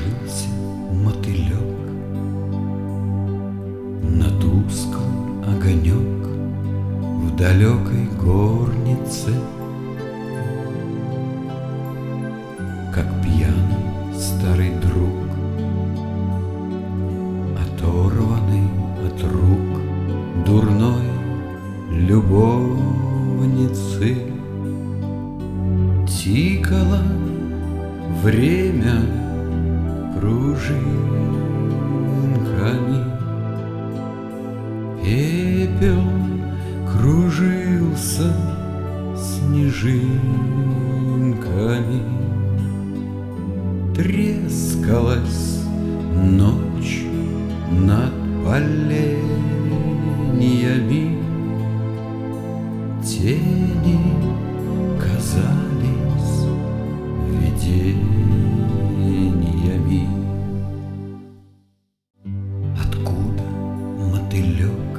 Кружился мотылек, на тусклый огонек в далекой горнице, как пьяный старый друг, оторванный от рук дурной любовницы. Тикало время пружинками, пепел кружился снежинками, трескалась ночь над поленьями, тени казались видениями. Откуда мотылек,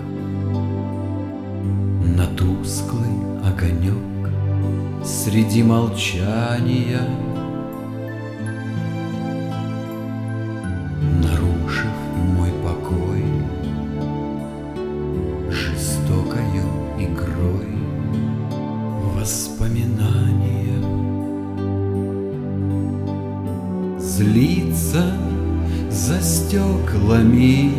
на тусклый огонек среди молчания, нарушив мой покой жестокою игрой воспоминания, злится за стеклами,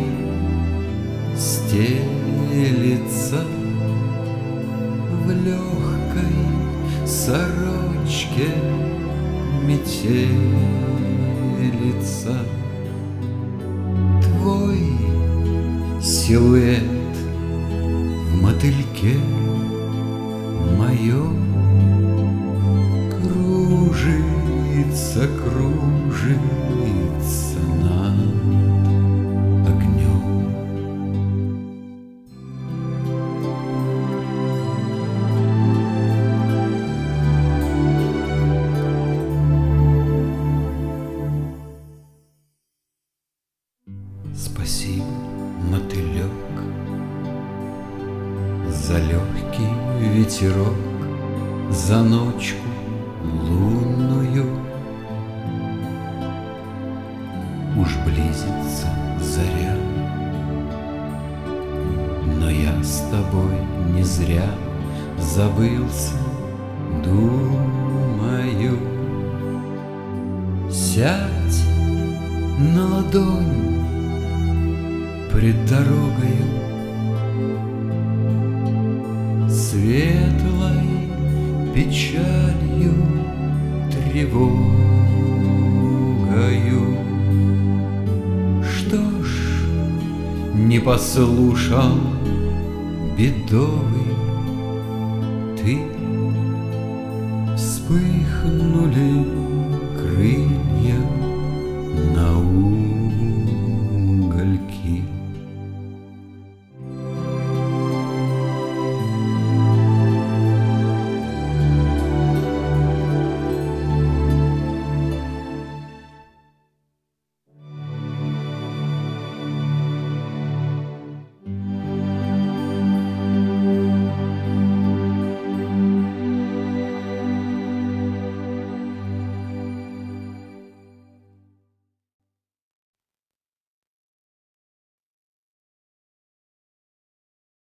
стелится в легкой сорочке метелица. Твой силуэт в мотыльке моем кружится, кружится над огнем. Спасибо, мотылек, за легкий ветерок, за ночку лунную. Уж близится заря, но я с тобой не зря забылся, думаю. Сядь на ладонь пред дорогою, светлой печалью, тревогою. Что ж, не послушал бедовый ты, вспыхнули